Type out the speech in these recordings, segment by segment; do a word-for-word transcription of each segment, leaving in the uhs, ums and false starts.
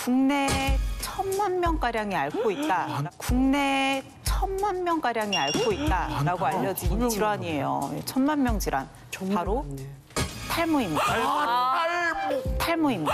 국내 천만 명가량이 앓고 있다. 국내 천만 명가량이 앓고 있다라고 알려진 질환이에요. 천만 명 질환. 바로 탈모입니다. 탈모. 탈모입니다.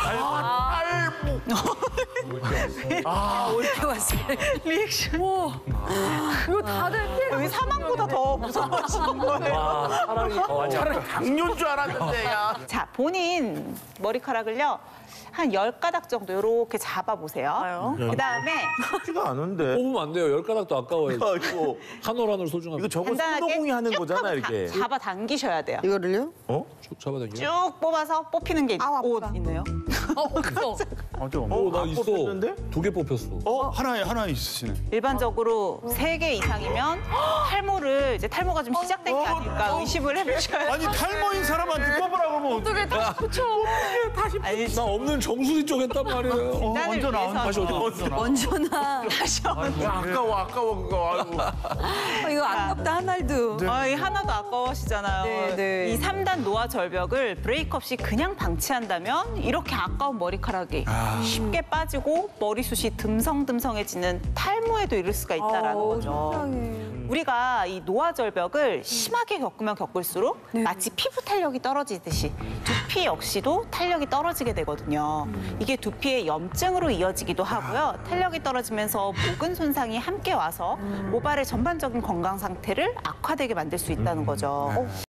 아, 올게 왔어요. 리액션. 이거 다들 여기 사망보다 더 무서워지는 거예요. 와, 차라리, 어, 차라리 당뇨인 줄 알았는데, 야. 자, 본인 머리카락을요. 한 열 가닥 정도 이렇게 잡아보세요. 그다음에 쉽지가 않은데. 뽑으면 안 돼요. 열 가닥도 아까워요. 이거, 한 올 한 올 소중하고. 이거 저거 간단하게 손오공이 하는 쭉 거잖아, 하고 이렇게. 다- 잡아당기셔야 돼요. 이거를요? 어? 쭉 잡아당겨. 쭉 뽑아서 뽑히는 게 옷 있네요. 어, 없어. 아직 없네. 오, 나 안 있어. 뽑혔는데? 두 개 뽑혔어. 어, 하나에 하나 있으시네. 일반적으로 세 개 이상이면 탈모를 이제 탈모가 좀 시작된 게 아닐까 의심을 해보셔야 아니 탈모인 사람한테 뽑으라 그러면 어떡해. 아니, 나 없는 정수리 쪽 했단 말이에요. 어, 진단을 먼저 나온 다시 위해서. 어디 먼저 나. 언제나. 다시 야, 아까워, 아까워, 그거. 아이고. 어, 이거 아깝다, 한 알도. 어이, 하나도 아까워하시잖아요. 네, 네. 이 삼 단 노화 절벽을 브레이크 없이 그냥 방치한다면 이렇게 아까운 머리카락이 쉽게 빠지고 머리숱이 듬성듬성해지는 탈모에도 이를 수가 있다는 어, 거죠. 세상에. 우리가 이 노화 절벽을 심하게 겪으면 겪을수록 마치 피부 탄력이 떨어지듯이 두피 역시도 탄력이 떨어지게 되거든요. 이게 두피의 염증으로 이어지기도 하고요. 탄력이 떨어지면서 모근 손상이 함께 와서 모발의 전반적인 건강 상태를 악화되게 만들 수 있다는 거죠.